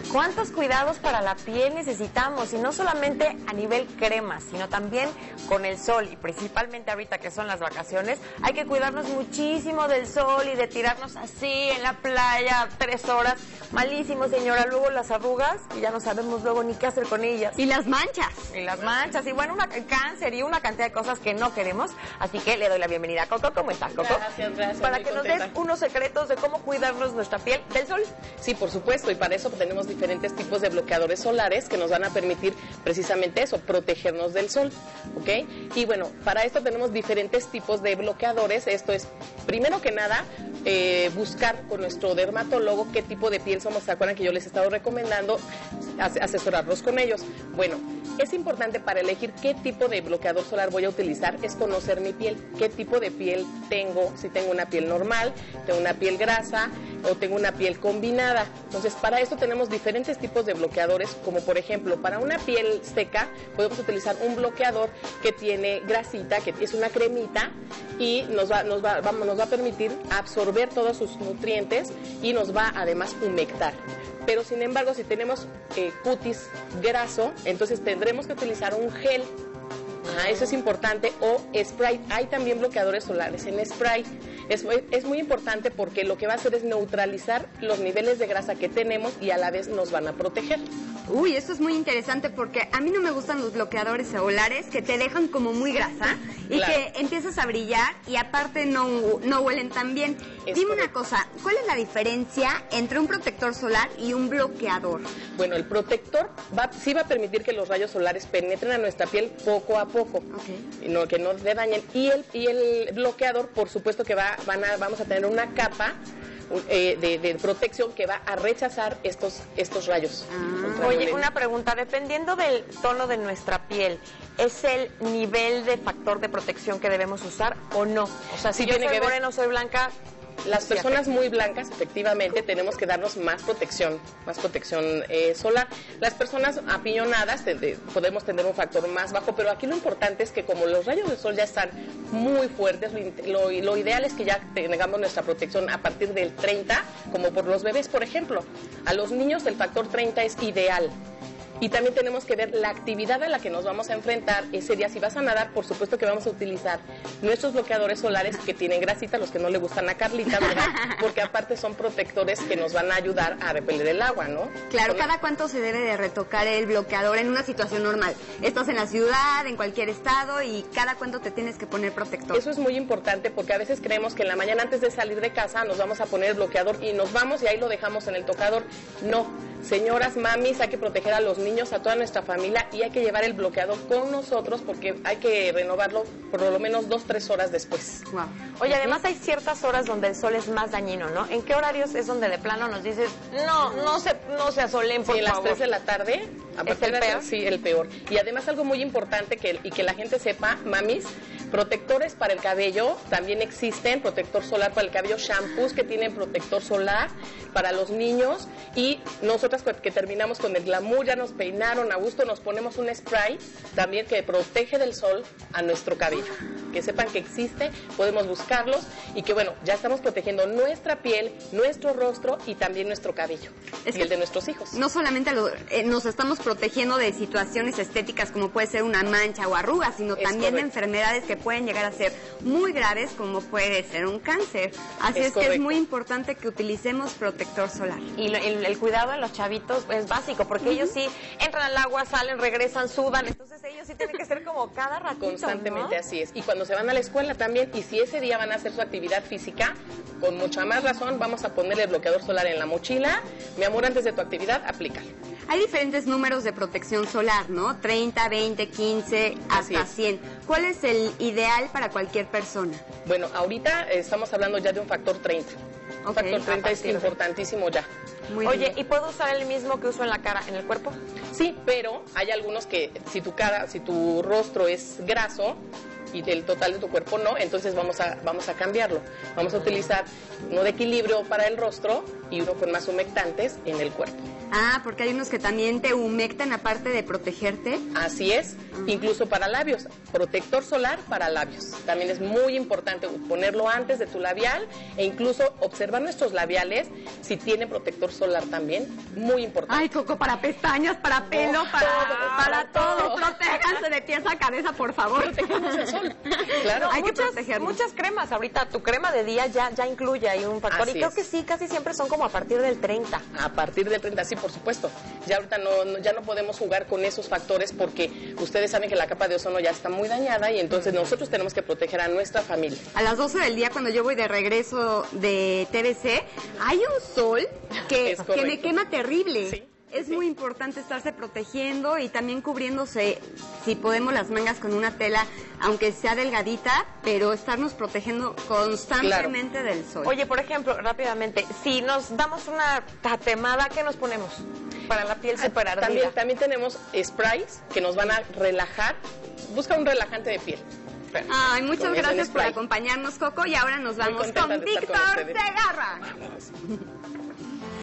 ¿Cuántos cuidados para la piel necesitamos? Y no solamente a nivel crema, sino también con el sol. Y principalmente ahorita que son las vacaciones, hay que cuidarnos muchísimo del sol y de tirarnos así en la playa 3 horas. Malísimo, señora. Luego las arrugas y ya no sabemos luego ni qué hacer con ellas. Y las manchas. Y las manchas. Y bueno, cáncer y una cantidad de cosas que no queremos. Así que le doy la bienvenida a Coco. ¿Cómo estás, Coco? Gracias. Para que nos des unos secretos de cómo cuidarnos nuestra piel del sol. Sí, por supuesto. Y para eso tenemos diferentes tipos de bloqueadores solares que nos van a permitir precisamente eso, protegernos del sol, ¿ok? Y bueno, para esto tenemos diferentes tipos de bloqueadores. Esto es, primero que nada, buscar con nuestro dermatólogo qué tipo de piel somos. ¿Se acuerdan que yo les he estado recomendando asesorarlos con ellos? Bueno, es importante para elegir qué tipo de bloqueador solar voy a utilizar, es conocer mi piel, qué tipo de piel tengo, si tengo una piel normal, tengo una piel grasa o tengo una piel combinada. Entonces, para esto tenemos diferentes tipos de bloqueadores, como por ejemplo, para una piel seca podemos utilizar un bloqueador que tiene grasita, que es una cremita y nos va a permitir absorber todos sus nutrientes y nos va además humectar. Pero sin embargo, si tenemos cutis graso, entonces tendremos que utilizar un gel. Eso es importante, o spray. Hay también bloqueadores solares en spray. Es muy importante porque lo que va a hacer es neutralizar los niveles de grasa que tenemos y a la vez nos van a proteger. Uy, eso es muy interesante porque a mí no me gustan los bloqueadores solares que te dejan como muy grasa y claro, que empiezas a brillar y aparte no huelen tan bien. Dime una cosa, ¿cuál es la diferencia entre un protector solar y un bloqueador? Bueno, el protector sí va a permitir que los rayos solares penetren a nuestra piel poco a poco, que no le dañen. Y el bloqueador, por supuesto que vamos a tener una capa de protección que va a rechazar estos rayos. Oye, una pregunta, dependiendo del tono de nuestra piel, ¿es el nivel de factor de protección que debemos usar o no? O sea, si yo soy moreno, soy blanca... Las personas muy blancas, efectivamente, tenemos que darnos más protección solar. Las personas apiñonadas podemos tener un factor más bajo, pero aquí lo importante es que como los rayos del sol ya están muy fuertes, lo ideal es que ya tengamos nuestra protección a partir del 30, como por los bebés, por ejemplo. A los niños el factor 30 es ideal. Y también tenemos que ver la actividad a la que nos vamos a enfrentar ese día. Si vas a nadar, por supuesto que vamos a utilizar nuestros bloqueadores solares que tienen grasita, los que no le gustan a Carlita, ¿verdad? Porque aparte son protectores que nos van a ayudar a repeler el agua, ¿no? Claro, ¿cada cuánto se debe de retocar el bloqueador en una situación normal? Estás en la ciudad, en cualquier estado, y ¿cada cuánto te tienes que poner protector? Eso es muy importante porque a veces creemos que en la mañana antes de salir de casa nos vamos a poner el bloqueador y nos vamos y ahí lo dejamos en el tocador. No, señoras, mamis, hay que proteger a los niños, a toda nuestra familia, y hay que llevar el bloqueador con nosotros porque hay que renovarlo por lo menos 2-3 horas después. Wow. Oye, además hay ciertas horas donde el sol es más dañino, ¿no? ¿En qué horarios es donde de plano nos dices, no se asolen, por favor? Sí, las 3 de la tarde. ¿Es el peor? Sí, el peor. Y además algo muy importante y que la gente sepa, mamis, protectores para el cabello también existen, protector solar para el cabello, shampoos que tienen protector solar para los niños, y nosotras que terminamos con el glamour, ya nos peinaron a gusto, nos ponemos un spray también que protege del sol a nuestro cabello. Que sepan que existe, podemos buscarlos y que bueno, ya estamos protegiendo nuestra piel, nuestro rostro y también nuestro cabello y el de nuestros hijos. No solamente nos estamos protegiendo de situaciones estéticas como puede ser una mancha o arrugas, sino también de enfermedades que pueden llegar a ser muy graves como puede ser un cáncer. Así es que es muy importante que utilicemos protector solar. Y el cuidado de los chavitos es básico porque ellos sí entran al agua, salen, regresan, sudan, entonces ellos sí tienen que ser como cada ratito, constantemente, ¿no? Así es. Y cuando se van a la escuela también, y si ese día van a hacer su actividad física, con mucha más razón vamos a ponerle el bloqueador solar en la mochila. Mi amor, antes de tu actividad, aplícalo. Hay diferentes números de protección solar, ¿no? 30, 20, 15, hasta 100. ¿Cuál es el ideal para cualquier persona? Bueno, ahorita estamos hablando ya de un factor 30. Un factor 30 es importantísimo ya. Oye, ¿y puedo usar el mismo que uso en la cara, en el cuerpo? Sí, pero hay algunos que si tu rostro es graso, y del total de tu cuerpo no, entonces vamos a cambiarlo. Vamos a utilizar uno de equilibrio para el rostro y uno con más humectantes en el cuerpo. Ah, porque hay unos que también te humectan aparte de protegerte. Así es, incluso para labios, protector solar para labios. También es muy importante ponerlo antes de tu labial e incluso observar nuestros labiales si tiene protector solar también, muy importante. Ay, Coco, para pestañas, para pelo, para todo. Protéjanse de pies a cabeza, por favor. Protejamos el sol. Claro, No, hay que protegernos. muchas cremas. Ahorita tu crema de día ya incluye ahí un factor. Así y creo es. que sí, casi siempre son como a partir del 30. A partir del 30, sí, por supuesto. Ya ahorita ya no podemos jugar con esos factores porque ustedes saben que la capa de ozono ya está muy dañada y entonces nosotros tenemos que proteger a nuestra familia. A las 12 del día, cuando yo voy de regreso de TBC, hay un sol que me quema terrible. Sí. Es muy importante estarse protegiendo y también cubriéndose, si podemos, las mangas con una tela, aunque sea delgadita, pero estarnos protegiendo constantemente del sol. Oye, por ejemplo, rápidamente, si nos damos una tatemada, ¿qué nos ponemos? Para la piel súper ardida. También tenemos sprays que nos van a relajar. Busca un relajante de piel. Ay, muchas Con eso, gracias un por spray. acompañarnos, Coco, y ahora nos Muy vamos contenta con de estar con Víctor ustedes. Segarra.